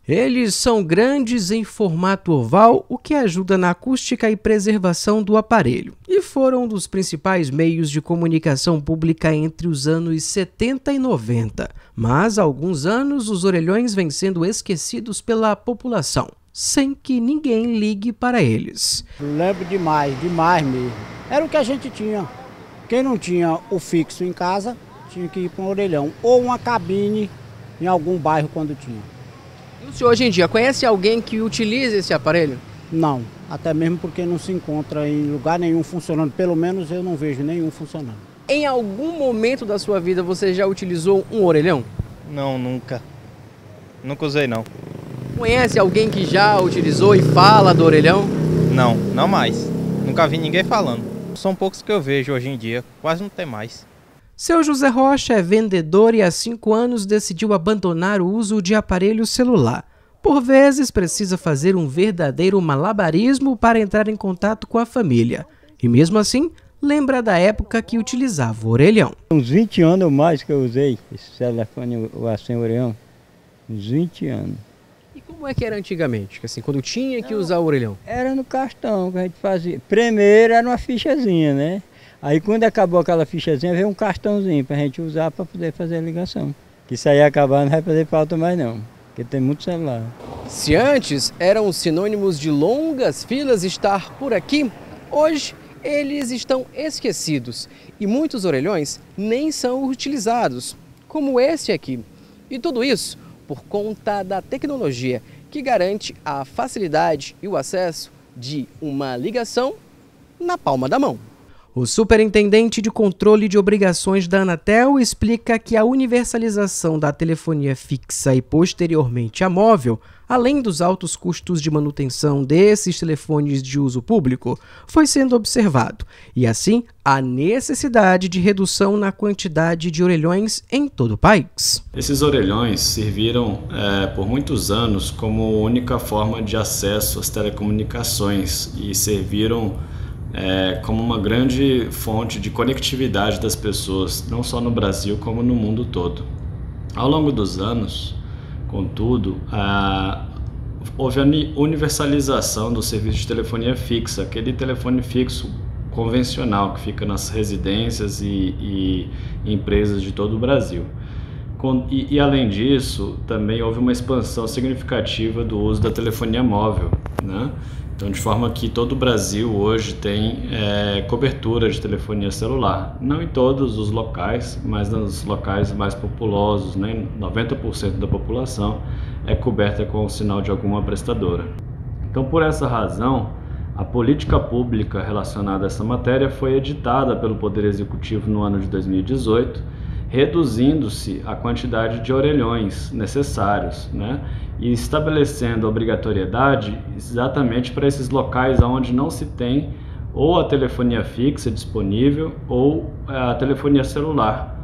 Eles são grandes em formato oval, o que ajuda na acústica e preservação do aparelho, e foram um dos principais meios de comunicação pública entre os anos 70 e 90. Mas há alguns anos os orelhões vêm sendo esquecidos pela população, sem que ninguém ligue para eles. Lembro demais, demais mesmo. Era o que a gente tinha. Quem não tinha o fixo em casa, tinha que ir para um orelhão, ou uma cabine em algum bairro quando tinha. E o senhor hoje em dia conhece alguém que utiliza esse aparelho? Não, até mesmo porque não se encontra em lugar nenhum funcionando, pelo menos eu não vejo nenhum funcionando. Em algum momento da sua vida você já utilizou um orelhão? Não, nunca. Nunca usei não. Conhece alguém que já utilizou e fala do orelhão? Não, não mais. Nunca vi ninguém falando. São poucos que eu vejo hoje em dia, quase não tem mais. Seu José Rocha é vendedor e há 5 anos decidiu abandonar o uso de aparelho celular. Por vezes precisa fazer um verdadeiro malabarismo para entrar em contato com a família. E mesmo assim, lembra da época que utilizava o orelhão. Uns 20 anos ou mais que eu usei esse telefone sem orelhão. Uns 20 anos. E como é que era antigamente? Assim, quando tinha que usar o orelhão? Era no cartão que a gente fazia. Primeiro era uma fichazinha, né? Aí quando acabou aquela fichazinha, veio um cartãozinho pra gente usar para poder fazer a ligação. Que isso aí acabar não vai fazer falta mais não, porque tem muito celular. Se antes eram sinônimos de longas filas estar por aqui, hoje eles estão esquecidos e muitos orelhões nem são utilizados, como esse aqui. E tudo isso por conta da tecnologia que garante a facilidade e o acesso de uma ligação na palma da mão. O superintendente de controle de obrigações da Anatel explica que a universalização da telefonia fixa e posteriormente a móvel, além dos altos custos de manutenção desses telefones de uso público, foi sendo observado, e assim a necessidade de redução na quantidade de orelhões em todo o país. Esses orelhões serviram por muitos anos como única forma de acesso às telecomunicações e serviram como uma grande fonte de conectividade das pessoas, não só no Brasil como no mundo todo. Ao longo dos anos, contudo, houve a universalização do serviço de telefonia fixa, aquele telefone fixo convencional que fica nas residências e empresas de todo o Brasil. E além disso, também houve uma expansão significativa do uso da telefonia móvel, né? Então, de forma que todo o Brasil hoje tem cobertura de telefonia celular. Não em todos os locais, mas nos locais mais populosos, né? 90% da população é coberta com o sinal de alguma prestadora. Então, por essa razão, a política pública relacionada a essa matéria foi editada pelo Poder Executivo no ano de 2018, reduzindo-se a quantidade de orelhões necessários, né? E estabelecendo a obrigatoriedade exatamente para esses locais onde não se tem ou a telefonia fixa disponível ou a telefonia celular,